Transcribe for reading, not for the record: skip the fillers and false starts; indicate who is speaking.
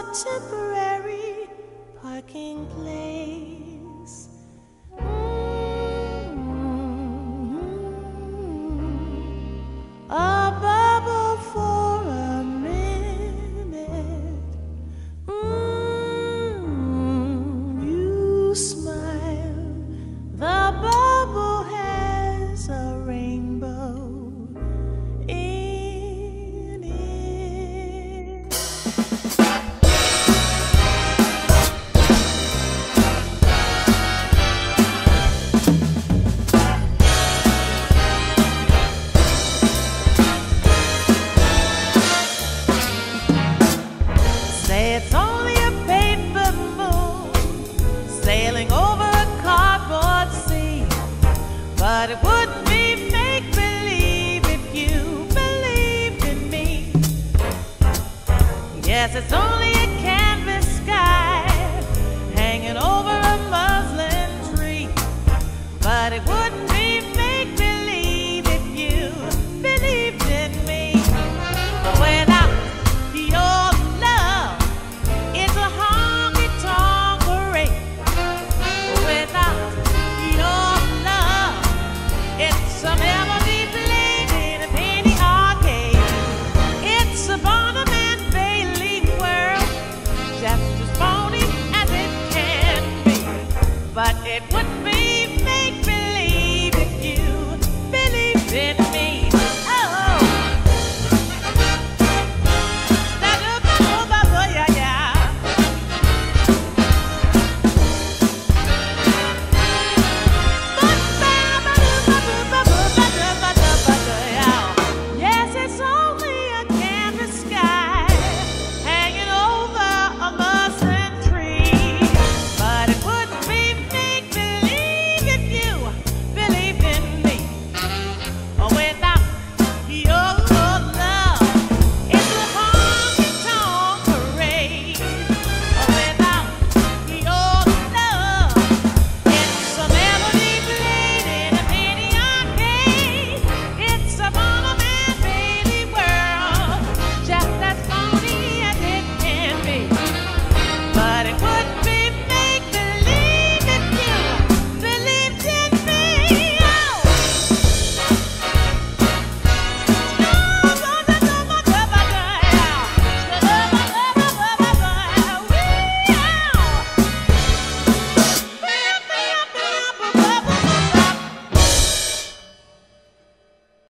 Speaker 1: temporary parking place. A bubble for a minute. You smile. The bubble has a rainbow in it. Say it's only a paper moon sailing over a cardboard sea, but it wouldn't be make-believe if you believed in me. Yes, it's only